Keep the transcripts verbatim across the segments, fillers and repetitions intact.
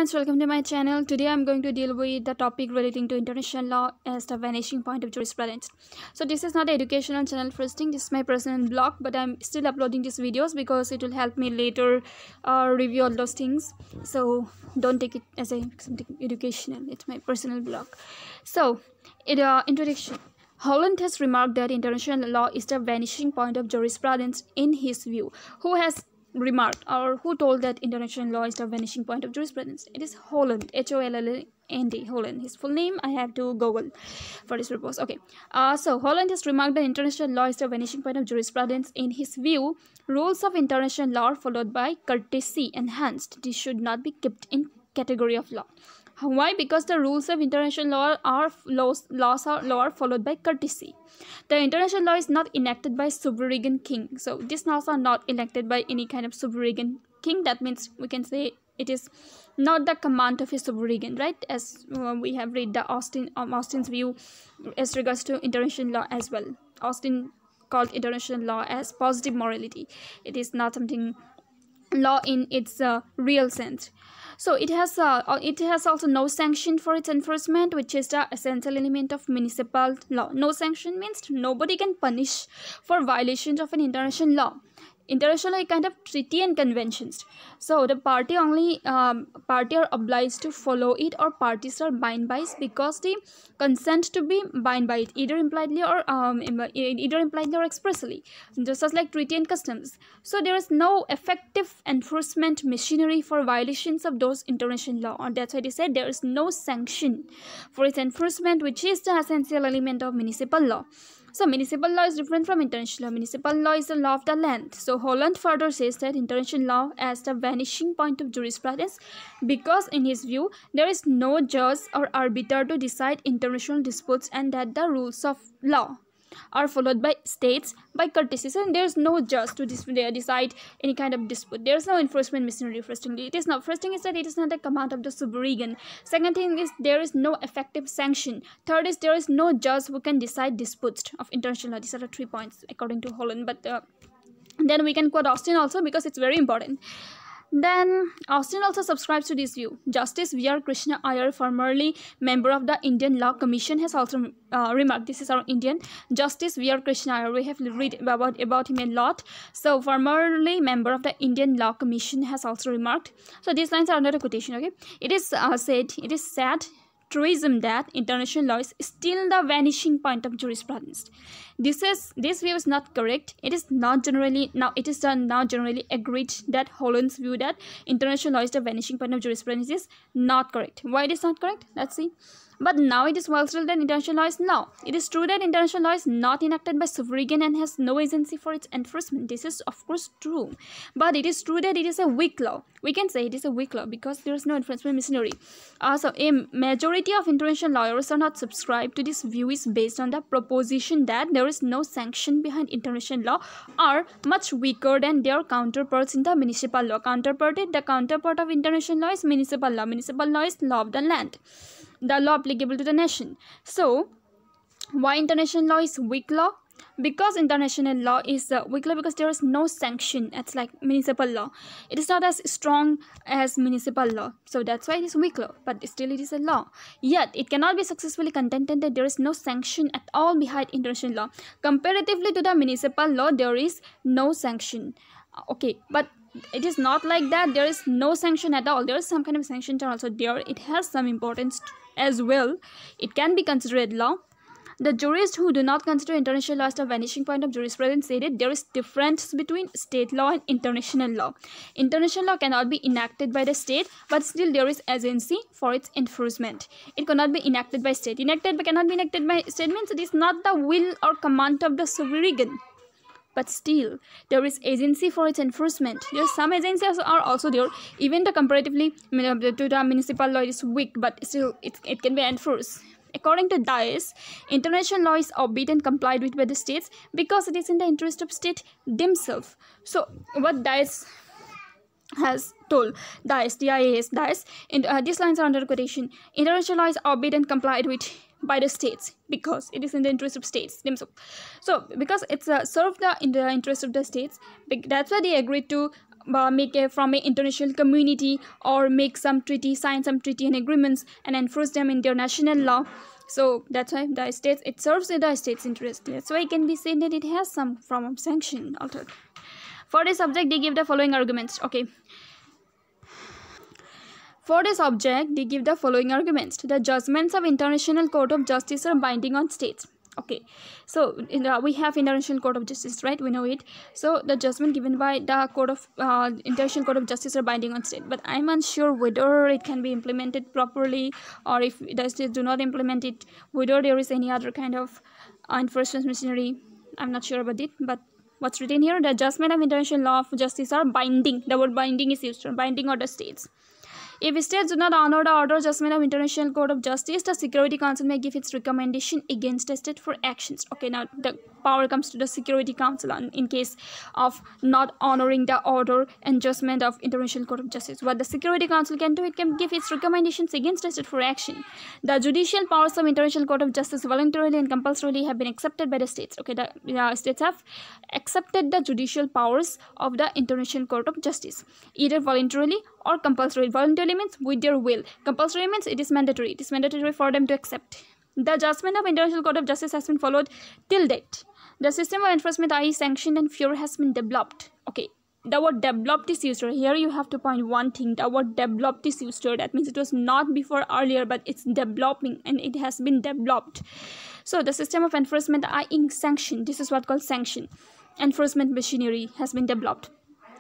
friends, welcome to my channel. Today I'm going to deal with the topic relating to international law as the vanishing point of jurisprudence. So this is not an educational channel, first thing. This is my personal blog, but I'm still uploading these videos because it will help me later uh, review all those things. So don't take it as a something educational. It's my personal blog. So in uh, introduction, Holland has remarked that international law is the vanishing point of jurisprudence in his view. Who has remarked or who told that international law is the vanishing point of jurisprudence? It is Holland, H O L L N D, Holland. His full name I have to Google for this purpose. Okay, uh, so Holland has remarked that international law is the vanishing point of jurisprudence. In his view, rules of international law are followed by courtesy enhanced. This should not be kept in category of law. Why? Because the rules of international law are laws, laws are law are followed by courtesy. The international law is not enacted by sovereign king. So these laws are not enacted by any kind of sovereign king. That means we can say it is not the command of a sovereign, right? As uh, we have read the Austin um, Austin's view as regards to international law as well. Austin called international law as positive morality. It is not something law in its uh, real sense. So it has uh, it has also no sanction for its enforcement, which is the essential element of municipal law. No sanction means nobody can punish for violations of an international law. International law is kind of treaty and conventions. So the party only um, party are obliged to follow it, or parties are bound by it because they consent to be bound by it, either impliedly or um, either impliedly or expressly, just as like treaty and customs. So there is no effective enforcement machinery for violations of those international law, and that's why they said there is no sanction for its enforcement, which is the essential element of municipal law. So municipal law is different from international law. Municipal law is the law of the land. So Holland further says that international law as the vanishing point of jurisprudence because in his view there is no judge or arbiter to decide international disputes, and that the rules of law are followed by states by courtesy. And there is no judge to decide any kind of dispute. There is no enforcement machinery. First thing, it is not. First thing is that it is not the command of the sovereign. Second thing is there is no effective sanction. Third is there is no judge who can decide disputes of international law. These are the three points according to Holland. But uh, then we can quote Austin also because it's very important. Then Austin also subscribes to this view. Justice V R Krishna Iyer, formerly member of the Indian Law Commission, has also uh, remarked. This is our Indian Justice V R Krishna Iyer. We have read about about him a lot. So formerly member of the Indian Law Commission has also remarked. So these lines are under the quotation. Okay, it is uh, said. It is sad truism that international law is still the vanishing point of jurisprudence. This is this view is not correct. It is not generally now it is done now generally agreed that Holland's view that international law is the vanishing point of jurisprudence is not correct. Why it is not correct? Let's see. But now it is well settled that international law is law. It is true that international law is not enacted by sovereign and has no agency for its enforcement. This is of course true. But it is true that it is a weak law. We can say it is a weak law because there is no enforcement machinery. Uh, so a majority of international lawyers are not subscribed to this view is based on the proposition that there is no sanction behind international law, are much weaker than their counterparts in the municipal law. Counterpart, the counterpart of international law is municipal law. Municipal law is law of the land, the law applicable to the nation. So why international law is weak law? Because international law is uh, weak law because there is no sanction. It's like municipal law. It is not as strong as municipal law. So that's why it is weak law. But still it is a law. Yet it cannot be successfully contended that there is no sanction at all behind international law. Comparatively to the municipal law, there is no sanction. Okay, but it is not like that. There is no sanction at all. There is some kind of sanctions are also there. It has some importance as well. It can be considered law. The jurists who do not consider international law as the vanishing point of jurisprudence say that there is difference between state law and international law. International law cannot be enacted by the state, but still there is agency for its enforcement. It cannot be enacted by state. Enacted but cannot be enacted by state means it is not the will or command of the sovereign. But still, there is agency for its enforcement. There are some agencies are also there. Even the comparatively to the municipal law is weak, but still it, it can be enforced. According to Dias, international law is obeyed and complied with by the states because it is in the interest of state themselves. So what Dias has told, Dias, D I A S, Dias, and uh, these lines are under quotation. International law is obeyed and complied with by the states because it is in the interest of states themselves. So because it's uh, served the in the interest of the states, that's why they agreed to uh, make a from an international community or make some treaty, sign some treaty and agreements and enforce them in international law. So that's why the states, it serves the state's interest. That's why it can be said that it has some form of sanction altered. For this subject, they give the following arguments. Okay. For this object, they give the following arguments. The judgments of International Court of Justice are binding on states. Okay, so in the, we have International Court of Justice, right? We know it. So the judgment given by the Court of uh, International Court of Justice are binding on state. But I'm unsure whether it can be implemented properly, or if the states do not implement it, whether there is any other kind of uh, enforcement machinery. I'm not sure about it. But what's written here, the judgment of international law of justice are binding. The word binding is used, binding on the states. If states do not honor the order or judgment of International Court of Justice, the Security Council may give its recommendation against a state for actions. Okay, now the power comes to the Security Council in case of not honoring the order and judgment of International Court of Justice. What the Security Council can do, it can give its recommendations against a state for action. The judicial powers of International Court of Justice voluntarily and compulsorily have been accepted by the states. Okay, the, the states have accepted the judicial powers of the International Court of Justice, either voluntarily or compulsory. Voluntarily means with their will. Compulsory means it is mandatory. It is mandatory for them to accept. The judgment of International Court of Justice has been followed till date. The system of enforcement, that is sanctioned and fear, has been developed. Okay, the word developed is used here. You have to point one thing. The word developed is used here. That means it was not before earlier, but it's developing and it has been developed. So the system of enforcement, that is sanction. This is what called sanction. Enforcement machinery has been developed.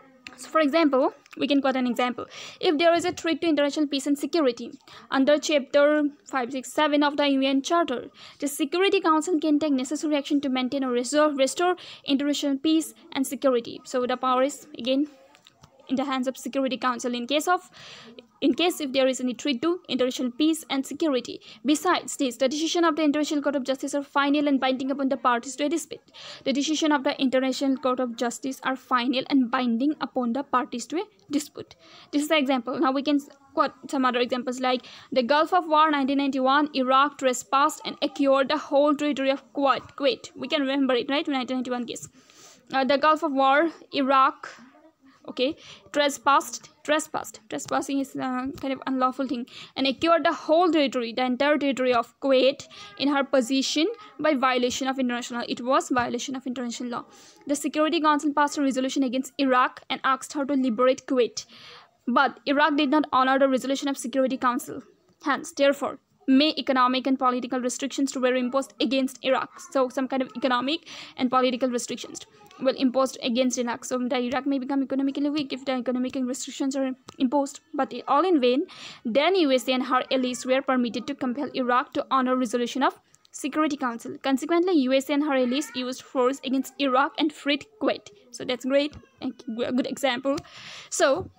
So for example, we can quote an example. If there is a threat to international peace and security, under Chapter five six seven of the U N Charter, the Security Council can take necessary action to maintain or restore, restore international peace and security. So the power is again in the hands of Security Council in case of in case if there is any threat to international peace and security. Besides this, the decision of the International Court of Justice are final and binding upon the parties to a dispute. The decision of the International Court of Justice are final and binding upon the parties to a dispute. This is the example. Now we can quote some other examples like the Gulf of War nineteen ninety-one, Iraq trespassed and acquired the whole territory of Kuwait. Kuwait. We can remember it, right? nineteen ninety-one case. Uh, the Gulf of War, Iraq, okay, trespassed, trespassed, trespassing is uh, kind of unlawful thing, and acquired the whole territory, the entire territory of Kuwait in her possession by violation of international law. It was violation of international law. The Security Council passed a resolution against Iraq and asked her to liberate Kuwait, but Iraq did not honor the resolution of Security Council. Hence, therefore, may economic and political restrictions were imposed against Iraq. So some kind of economic and political restrictions were imposed against Iraq. So the Iraq may become economically weak if the economic restrictions are imposed, but all in vain. Then U S A and her allies were permitted to compel Iraq to honor resolution of Security Council. Consequently, U S A and her allies used force against Iraq and freed Kuwait. So that's great, a good example. So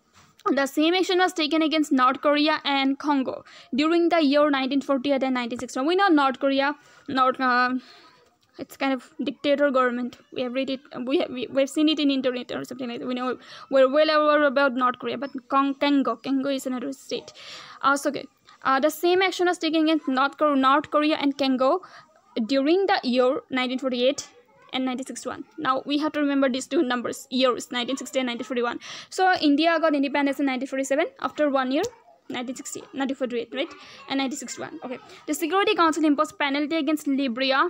the same action was taken against North Korea and Congo during the year nineteen forty-eight and nineteen sixty-one. We know North Korea, North, uh, it's kind of dictator government. We have read it, we have, we, we've seen it in internet or something like that. We know, we're well aware about North Korea, but Congo, Congo is another state. Uh, so, okay. Uh, the same action was taken against North Korea, North Korea and Congo during the year nineteen forty-eight and nineteen sixty-one. Now we have to remember these two numbers, years, nineteen sixty and nineteen forty-one. So India got independence in nineteen forty-seven. After one year, nineteen sixty, nineteen forty-eight, right? And nineteen sixty-one. Okay. The Security Council imposed penalty against Libya.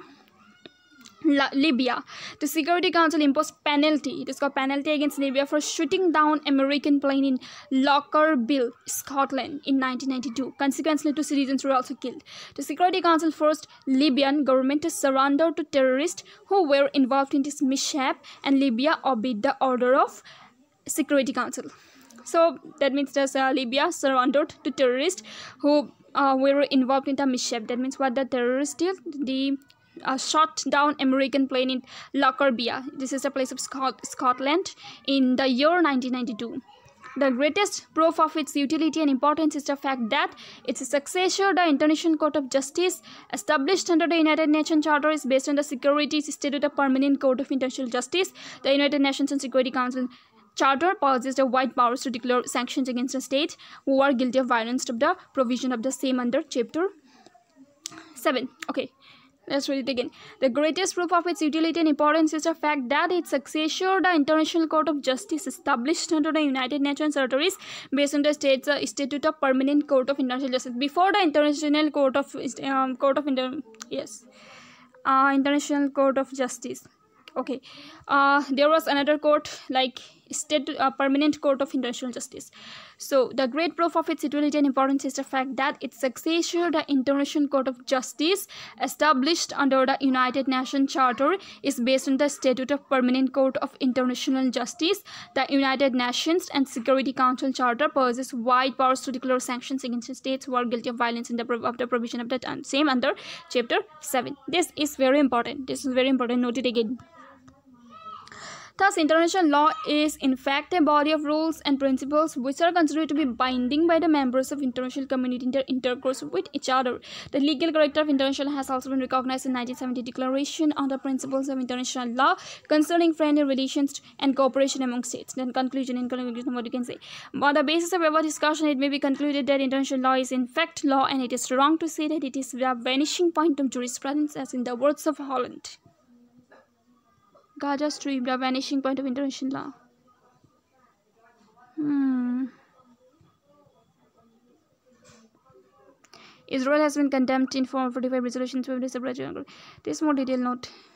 La Libya. The Security Council imposed penalty. It is called penalty against Libya for shooting down American plane in Lockerbie, Scotland in nineteen ninety-two. Consequently, two citizens were also killed. The Security Council forced Libyan government to surrender to terrorists who were involved in this mishap, and Libya obeyed the order of Security Council. So that means that uh, Libya surrendered to terrorists who uh, were involved in the mishap. That means what the terrorists did, the Uh, shot down American plane in Lockerbie. This is a place of Scot Scotland in the year nineteen ninety-two. The greatest proof of its utility and importance is the fact that its successor, the International Court of Justice, established under the United Nations Charter, is based on the Securities Statute of Permanent Court of International Justice. The United Nations and Security Council Charter possesses the wide powers to declare sanctions against a state who are guilty of violence of the provision of the same under Chapter seven. Okay. Let's read it again. The greatest proof of its utility and importance is the fact that its successor, the International Court of Justice, established under the United Nations Charters based on the state's uh, Statute of Permanent Court of International Justice. Before the International Court of um, Court of Inter yes, uh, International Court of Justice. Okay, uh, there was another court like state uh, permanent court of international justice. So the great proof of its utility and importance is the fact that its successor, the International Court of Justice, established under the United Nations Charter, is based on the Statute of Permanent Court of International Justice. The United Nations and Security Council Charter possesses wide powers to declare sanctions against states who are guilty of violence in the of the provision of the time. Same under Chapter seven. This is very important. This is very important. Note it again. Thus, international law is in fact a body of rules and principles which are considered to be binding by the members of international community in their intercourse with each other. The legal character of international law has also been recognized in nineteen seventy Declaration on the Principles of International Law concerning friendly relations and cooperation among states. Then conclusion, in conclusion, what you can say. On the basis of our discussion, it may be concluded that international law is in fact law, and it is wrong to say that it is the vanishing point of jurisprudence, as in the words of Holland. Gaza Strip, the vanishing point of international law. Hmm. Israel has been condemned in four forty-five resolutions. This more detailed note.